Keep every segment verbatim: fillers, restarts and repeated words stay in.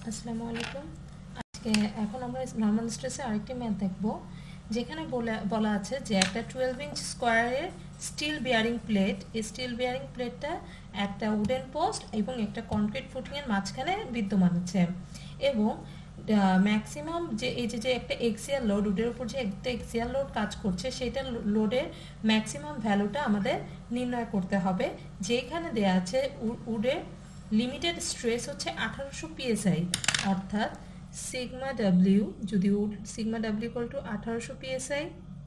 আসসালামু আলাইকুম। আজকে এখন আমরা নর্মাল স্ট্রেসে আরেকটি ম্যাথ দেখব, যেখানে বলে বলা আছে যে একটা টুয়েলভ ইঞ্চ স্কোয়ারের স্টিল বিয়ারিং প্লেট, এই স্টিল বিয়ারিং প্লেটটা একটা উডেন পোস্ট এবং একটা কনক্রিট ফুটিংয়ের মাঝখানে বিদ্যমান আছে, এবং ম্যাক্সিমাম যে এই যে যে একটা এক্সিয়াল লোড, উডের উপর যে একটা এক্সিয়াল লোড কাজ করছে, সেটা লোডের ম্যাক্সিমাম ভ্যালুটা আমাদের নির্ণয় করতে হবে। যেখানে দেয়া আছে উডের লিমিটেড স্ট্রেস হচ্ছে আঠারোশো পিএসআই, অর্থাৎ সিগমা ডাব্লিউ, যদি সিগমা ডাব্লিউ ইকুয়াল টু আঠারোশো পিএসআই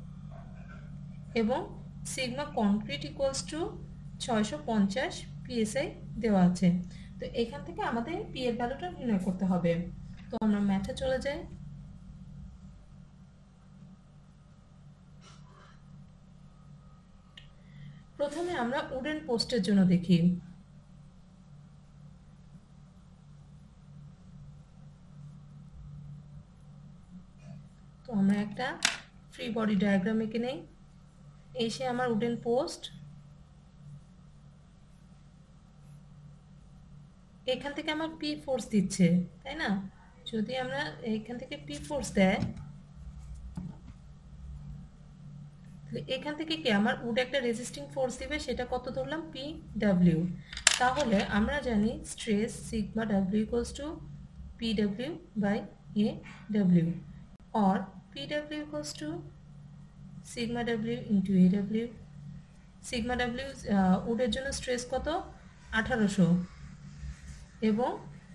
এবং সিগমা কনক্রিট ইকুয়ালস টু ছয়শো পঞ্চাশ পিএসআই দেওয়া আছে। তো এখান থেকে আমাদের পি এর ভ্যালুটা নির্ণয় করতে হবে। তো আমরা ম্যাথে চলে যাই। প্রথমে আমরা উডেন পোস্টের জন্য দেখি। তো আমরা একটা ফ্রি বডি ডায়াগ্রাম এঁকে নেই। এই সে আমার উডেন পোস্ট, এখান থেকে আমার পি ফোর্স দিচ্ছে, তাই না? যদি আমরা এখান থেকে পি ফোর্স দেয়, তাহলে এখান থেকে কি আমার উড একটা রেজিস্টিং ফোর্স দিবে, সেটা কত ধরলাম? P W. তাহলে আমরা জানি stress sigma W equals to P W by A W, or P W equals to sigma W into A W. Sigma W উডের জন্য স্ট্রেস কত? আঠারোশো, এবং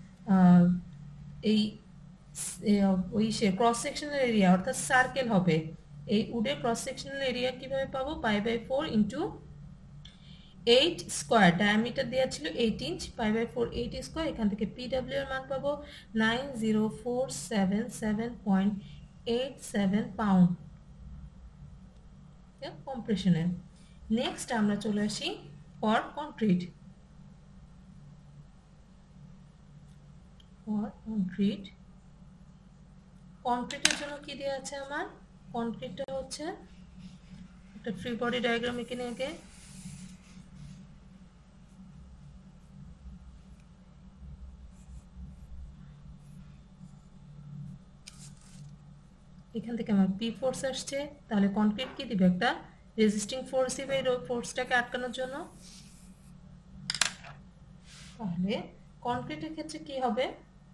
এই ওই সে ক্রস সেকশনাল এরিয়া অর্থাৎ সার্কেল হবে। এই উডের ক্রস সেকশনাল এরিয়া কিভাবে পাবো? Pi by four into eight square, diameter দেওয়া ছিল eight inch, pi by four eight square. এখান থেকে পি ডাব্লিউ এর মান পাবো nine zero four seven seven point eight seven pound কম্প্রেশনের। নেক্সট আমরা চলে আসি ফর কনক্রিট। ফর কনক্রিট কনক্রিটের জন্য কি দেওয়া আছে আমার? কনক্রিটটা হচ্ছে একটা ফ্রি বডি ডায়াগ্রাম এখানে আগে। এখান থেকে আমার পি ফোর্স আসছে, তাহলে কনক্রিট কি দিবে? একটা রেজিস্টিং ফোর্স দিবে এই ফোর্সটাকে আটকানোর জন্য। তাহলে কনক্রিটের ক্ষেত্রে কি হবে?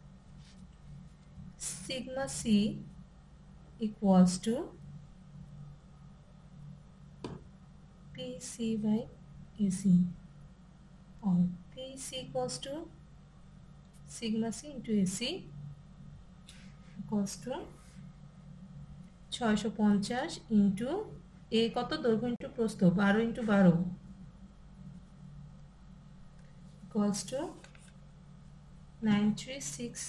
Sigma C equals to P C by AC, or P C equals to sigma c into ac equals to ছয়শো পঞ্চাশ ইন্টু এ কত? দৈর্ঘ্য ইন্টু প্রস্থ, বারো ইন্টু বারো equals to nine three six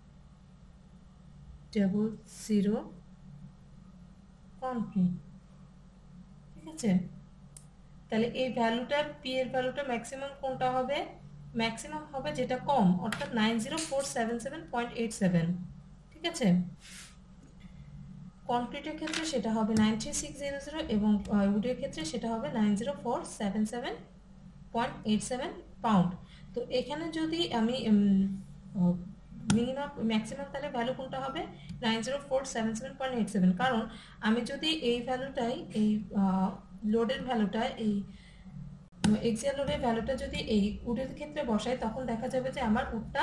double zero concrete. ঠিক আছে, তাহলে এই ভ্যালুটা পি এর ভ্যালুটা ম্যাক্সিমাম কোনটা হবে? ম্যাক্সিমাম হবে যেটা কম, অর্থাৎ nine zero four seven seven point eight seven. ঠিক আছে, কনক্রিটের ক্ষেত্রে সেটা হবে nine three six zero zero এবং উডের ক্ষেত্রে সেটা হবে nine zero four seven seven point eight seven pound. তো এখানে যদি আমি মিনিমাম ম্যাক্সিমাম, তাহলে ভ্যালু কোনটা হবে? Nine zero four seven seven point eight seven. কারণ আমি যদি এই ভ্যালুটাই, এই লোডের ভ্যালুটা, এই এক্সিয়াল লোডের ভ্যালুটা যদি এই উডের ক্ষেত্রে বসাই, তখন দেখা যাবে যে আমার উডটা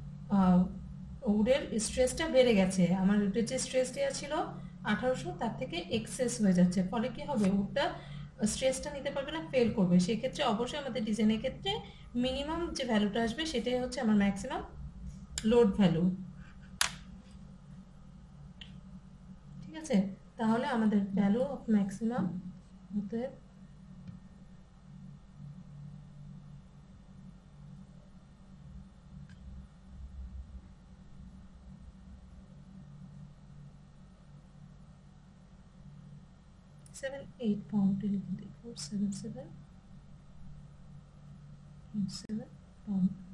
উডের স্ট্রেসটা বেড়ে গেছে। আমার উডের যে স্ট্রেস দেওয়া ছিল আঠারোশো, তার থেকে এক্সেস হয়ে যাচ্ছে। ফলে কি হবে? উডটা স্ট্রেসটা নিতে পারবে না, ফেল করবে। সেই ক্ষেত্রে অবশ্যই আমাদের ডিজাইনের ক্ষেত্রে মিনিমাম যে ভ্যালুটা আসবে সেটাই হচ্ছে আমার ম্যাক্সিমাম লোড ভ্যালু। ঠিক আছে, তাহলে আমাদের ভ্যালু অফ ম্যাক্সিমাম হতে সেভেন এইট পাউন্ড লিখে দিই, four seven seven seven pound.